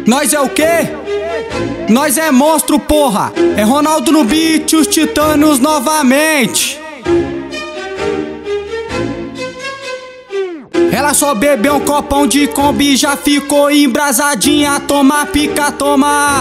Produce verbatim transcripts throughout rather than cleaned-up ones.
Nós é o quê? Nós é monstro, porra. É Ronaldo no beat, os titãs novamente. Ela só bebeu um copão de Kombi, já ficou embrasadinha. Toma pica, toma.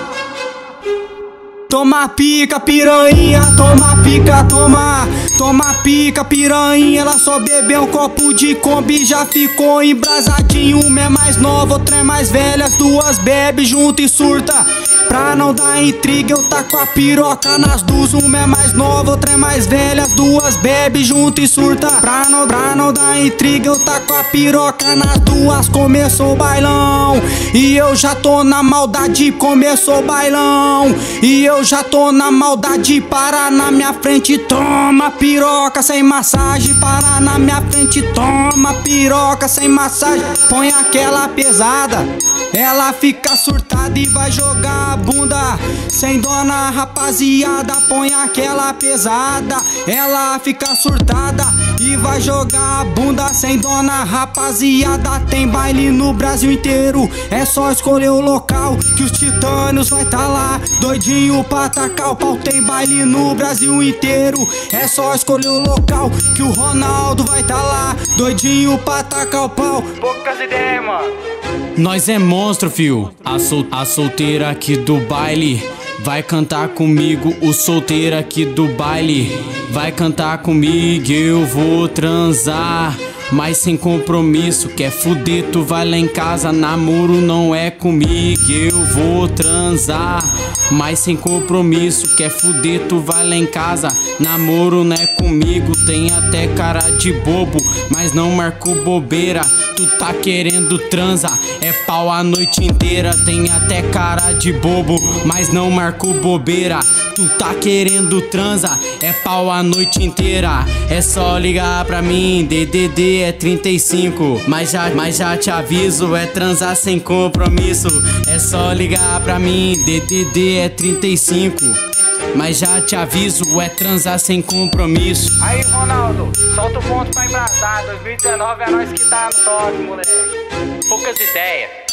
Toma pica, piranha, toma pica, toma. Toma pica, piranha, ela só bebeu um copo de Kombi, já ficou embrasadinho. Uma é mais nova, outra é mais velha, as duas bebe junto e surta. Pra não dar intriga, eu taco a piroca nas duas. Uma é mais nova, outra é mais velha, as duas bebe junto e surta. Pra não, pra não dar intriga, eu taco a piroca nas duas. Começou o bailão e eu já tô na maldade. Começou o bailão e eu já tô na maldade. Para na minha frente, toma piroca sem massagem. Para na minha frente, toma piroca sem massagem. Põe aquela pesada, ela fica surtada e vai jogar a bunda sem dona, rapaziada. Põe aquela pesada, ela fica surtada e vai jogar a bunda sem dona, rapaziada. Tem baile no Brasil inteiro, é só escolher o local que os titãs vai tá lá, doidinho pra tacar o pau. Tem baile no Brasil inteiro, é só escolher o local que o Ronaldo vai tá lá, doidinho pra tacar o pau. Poucas ideias, mano. Nós é monstro, fio. A, sol a solteira aqui do baile vai cantar comigo. O solteiro aqui do baile vai cantar comigo. Eu vou transar, mas sem compromisso. Quer fuder, tu vai lá em casa. Namoro não é comigo. Eu vou transar, mas sem compromisso. Quer fuder, tu vai lá em casa. Namoro não é comigo. Tem até cara de bobo, mas não marco bobeira. Tu tá querendo transar, é pau a noite inteira. Tem até cara de bobo, mas não marco bobeira. Tu tá querendo transar, é pau a noite inteira. É só ligar pra mim, D D D é trinta e cinco. Mas já, mas já te aviso, é transar sem compromisso. É só ligar pra mim, D D D é trinta e cinco. Mas já te aviso, é transar sem compromisso. Aí, Ronaldo, solta o ponto pra embrasar. dois mil e dezenove é nós que tá no toque, moleque. Poucas ideias.